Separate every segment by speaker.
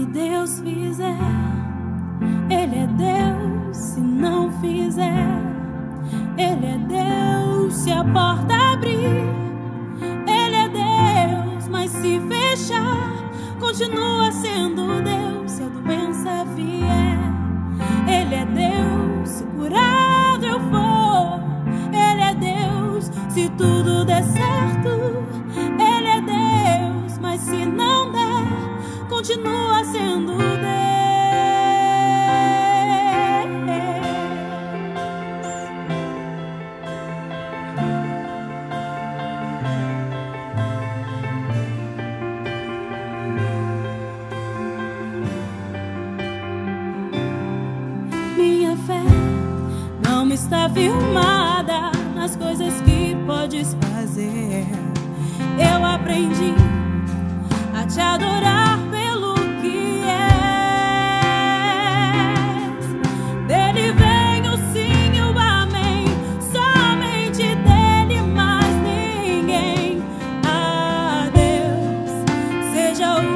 Speaker 1: Deus fizer, Ele é Deus. Se não fizer, Ele é Deus. Se a porta abrir, Ele é Deus. Mas se fechar, continua sendo Deus. Se a doença vier, Ele é Deus. Se curado eu for, Ele é Deus. Se tudo der certo, Ele é Deus. Mas se não der, continua sendo Deus. Minha fé não está firmada nas coisas que podes fazer. Eu aprendi a te adorar pelo que és. Dele vem o sim e o amém, somente dele, mais ninguém. A Deus seja o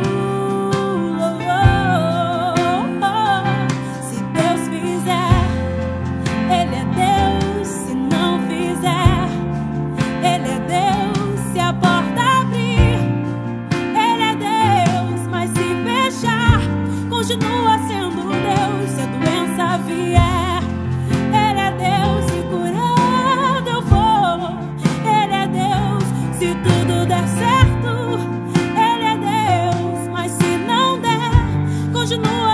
Speaker 1: louvor. Se Deus fizer, Ele é Deus. Se não fizer, Ele é Deus. Se a porta abrir, Ele é Deus. Mas se fechar, continua sendo Deus. Se a doença vier, Ele é Deus. Se curado eu for, Ele é Deus. Se tudo der certo, Ele é Deus. Mas se não der, continua